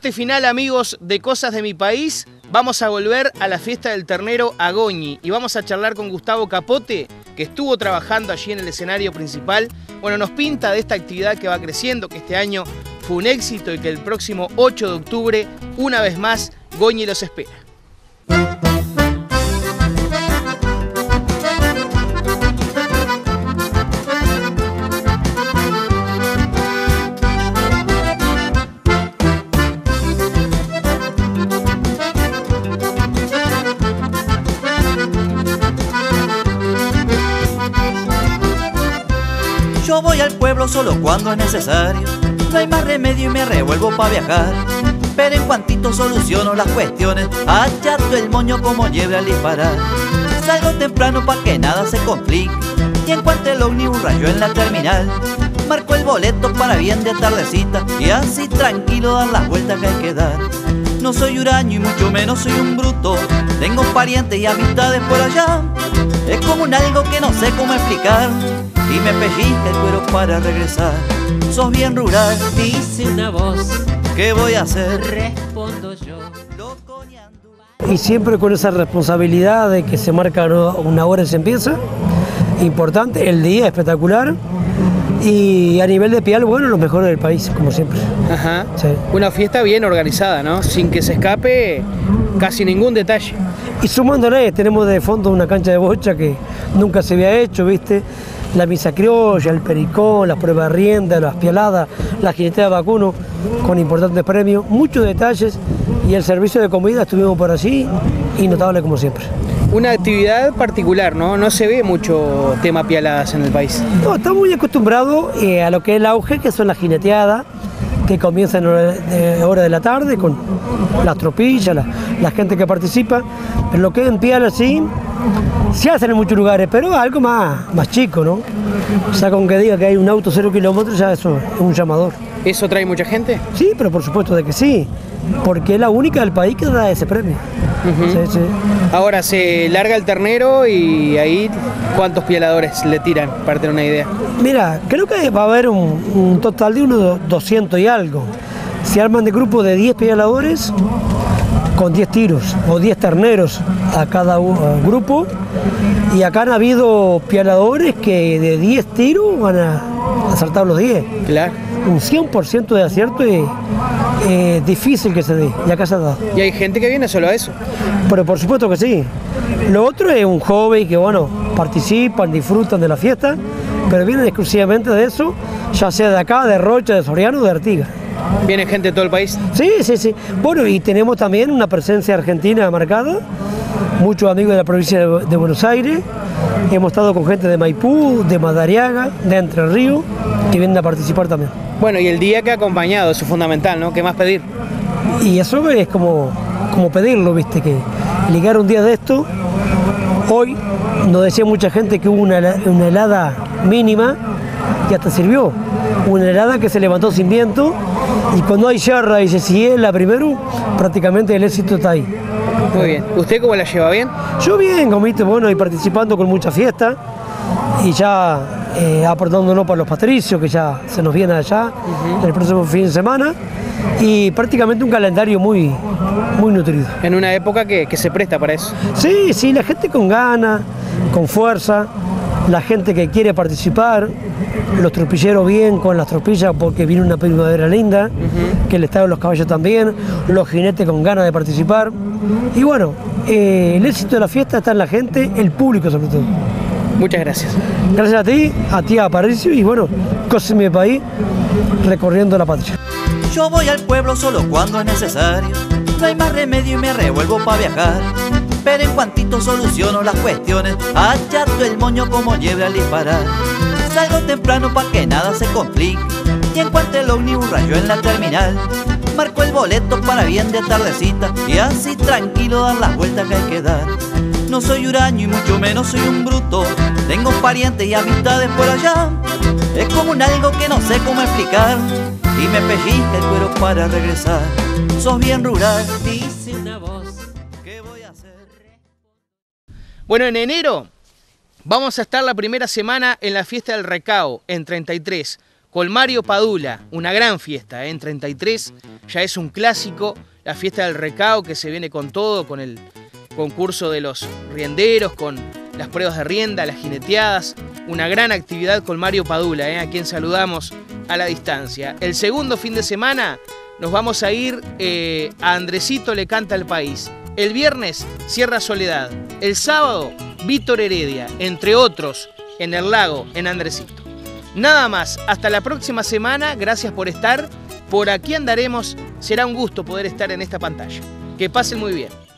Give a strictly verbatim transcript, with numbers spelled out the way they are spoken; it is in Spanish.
Parte final, amigos de Cosas de mi País. Vamos a volver a la fiesta del ternero a Goñi y vamos a charlar con Gustavo Capote, que estuvo trabajando allí en el escenario principal. Bueno, nos pinta de esta actividad que va creciendo, que este año fue un éxito y que el próximo ocho de octubre, una vez más, Goñi los espera. Yo voy al pueblo solo cuando es necesario, no hay más remedio y me revuelvo pa' viajar. Pero en cuantito soluciono las cuestiones, achato el moño como lleve al disparar. Salgo temprano pa' que nada se complique, y en cuanto el ómnibus rayó en la terminal, marco el boleto para bien de tardecita, y así tranquilo dar las vueltas que hay que dar. No soy huraño y mucho menos soy un bruto, tengo parientes y amistades por allá. Es como un algo que no sé cómo explicar, y me pellizca el cuero para regresar. Sos bien rural, dice una voz. ¿Qué voy a hacer? Respondo yo. Y siempre con esa responsabilidad de que se marca una hora y se empieza. Importante, el día espectacular. Y a nivel de pial, bueno, los mejores del país, como siempre. Ajá. Sí. Una fiesta bien organizada, ¿no? Sin que se escape casi ningún detalle. Y sumándole, tenemos de fondo una cancha de bocha que nunca se había hecho, ¿viste? La misa criolla, el pericón, las pruebas de rienda, las pialadas, la jinetea de vacuno, con importantes premios, muchos detalles, y el servicio de comida estuvimos por allí, y notable como siempre. Una actividad particular, ¿no? No se ve mucho tema pialadas en el país. No, estamos muy acostumbrados eh, a lo que es el auge, que son las jineteadas, que comienzan a hora, hora de la tarde con las tropillas, la, la gente que participa. Pero lo que es en piala así, se hacen en muchos lugares, pero algo más, más chico, ¿no? O sea, con que diga que hay un auto cero kilómetros, ya eso es un llamador. ¿Eso trae mucha gente? Sí, pero por supuesto de que sí, porque es la única del país que da ese premio. Uh-huh. Sí, sí. Ahora se larga el ternero y ahí, ¿cuántos pialadores le tiran, para tener una idea? Mira, creo que va a haber un, un total de unos doscientos y algo. Se arman de grupos de diez pialadores con diez tiros o diez terneros a cada uh, grupo, y acá han habido pialadores que de diez tiros van a acertar los diez. Claro. Un cien por ciento de acierto es eh, difícil que se dé, y acá se ha dado. Y hay gente que viene solo a eso. Pero por supuesto que sí. Lo otro es un hobby que, bueno, participan, disfrutan de la fiesta, pero vienen exclusivamente de eso, ya sea de acá, de Rocha, de Soriano o de Artigas. ¿Viene gente de todo el país? Sí, sí, sí. Bueno, y tenemos también una presencia argentina marcada, muchos amigos de la provincia de, de Buenos Aires. Hemos estado con gente de Maipú, de Madariaga, de Entre Ríos, que vienen a participar también. Bueno, y el día que ha acompañado, eso es fundamental, ¿no? ¿Qué más pedir? Y eso es como, como pedirlo, ¿viste? Que ligar un día de esto. Hoy nos decía mucha gente que hubo una, una helada mínima y hasta sirvió. Una helada que se levantó sin viento, y cuando hay charra y se sigue la primero, prácticamente el éxito está ahí. Muy bien. ¿Usted cómo la lleva? ¿Bien? Yo bien, como viste, bueno, y participando con mucha fiesta, y ya eh, aportándonos para los patricios, que ya se nos viene allá, uh-huh, el próximo fin de semana, y prácticamente un calendario muy, muy nutrido. En una época que, que se presta para eso. Sí, sí, la gente con ganas, con fuerza, la gente que quiere participar, los tropilleros bien con las tropillas porque viene una primavera linda, uh-huh, que el estado de los caballos también, los jinetes con ganas de participar. Y bueno, eh, el éxito de la fiesta está en la gente, el público sobre todo. Muchas gracias. Gracias a ti, a ti, a Aparicio, y bueno, Cosas de mi País, recorriendo la patria. Yo voy al pueblo solo cuando es necesario, no hay más remedio y me revuelvo pa' viajar. Pero en cuantito soluciono las cuestiones, achato el moño como lleve al disparar. Salgo temprano pa' que nada se complique, y en cuanto el ómnibus rayó en la terminal, marco el boleto para bien de tardecita, y así tranquilo dar las vueltas que hay que dar. No soy huraño y mucho menos soy un bruto, tengo parientes y amistades por allá. Es como un algo que no sé cómo explicar, y me pellizca el cuero para regresar. Sos bien rural, dice una voz. ¿Qué voy a hacer? Bueno, en enero vamos a estar la primera semana en la fiesta del Recao, en treinta y tres, con Mario Padula, una gran fiesta, ¿eh? En treinta y tres ya es un clásico, la fiesta del recao que se viene con todo, con el concurso de los rienderos, con las pruebas de rienda, las jineteadas, una gran actividad con Mario Padula, ¿eh? A quien saludamos a la distancia. El segundo fin de semana nos vamos a ir eh, a Andresito le canta el país. El viernes, Sierra Soledad. El sábado, Víctor Heredia, entre otros, en el lago, en Andresito. Nada más, hasta la próxima semana, gracias por estar. Por aquí andaremos, será un gusto poder estar en esta pantalla. Que pasen muy bien.